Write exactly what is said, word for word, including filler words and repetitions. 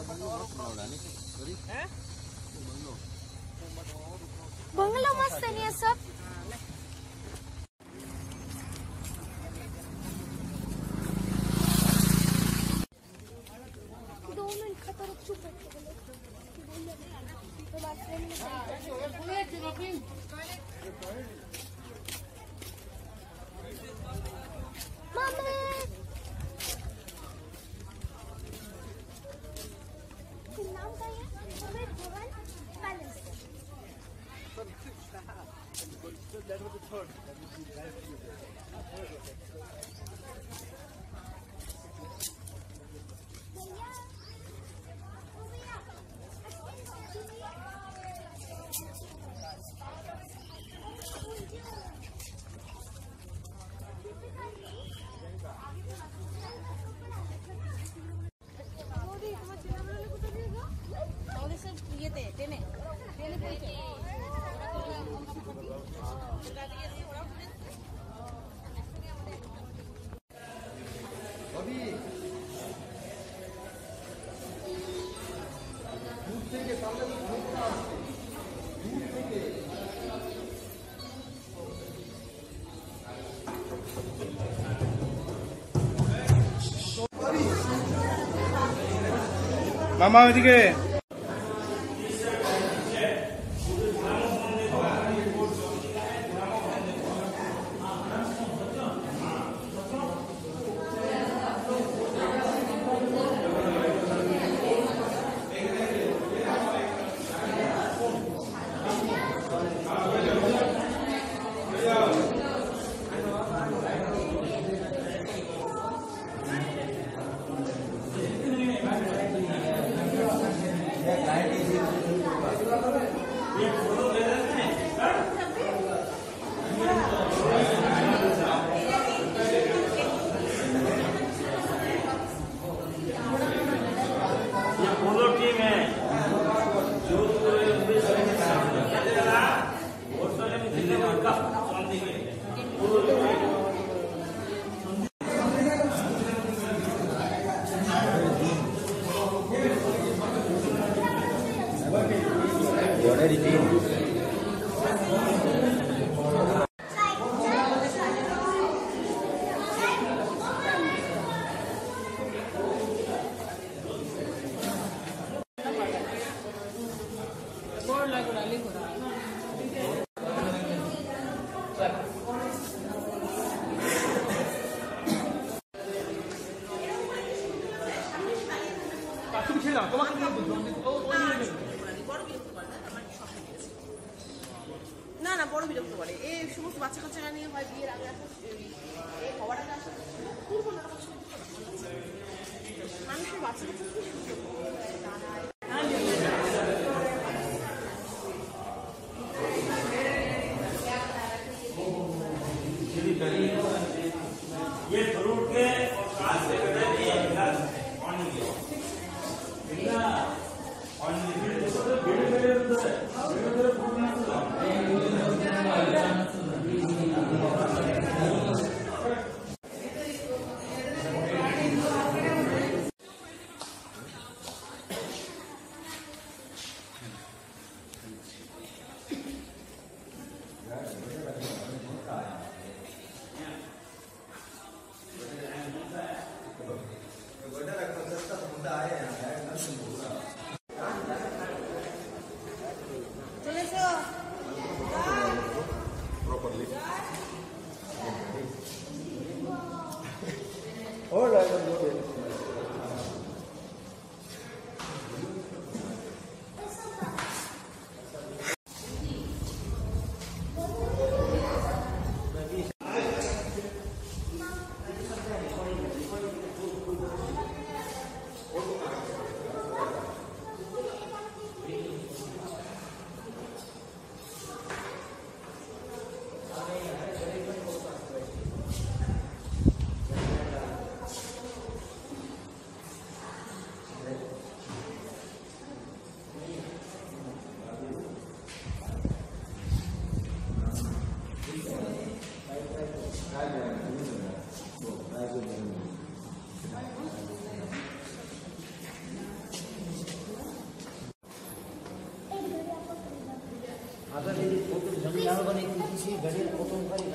Bungalow मस्त नहीं है सब। दो मिनट खतर चुप नाम क्या है? Palace. That was the third. मामा ওইদিকে না না বড় বিরক্ত করে এই সমস্ত বাচ্চা কাচ্চা নিয়ে হয় বিয়ের আগে এই হওয়াটা মানুষের বাচ্চা ये फ्रूट के और काट से कटे ये गिलास पानी के इतना और ये तो बेड़े बेड़े अंदर है बेड़े बेड़े फ्रूट ना तो সেই গাড়ির প্রথমটাই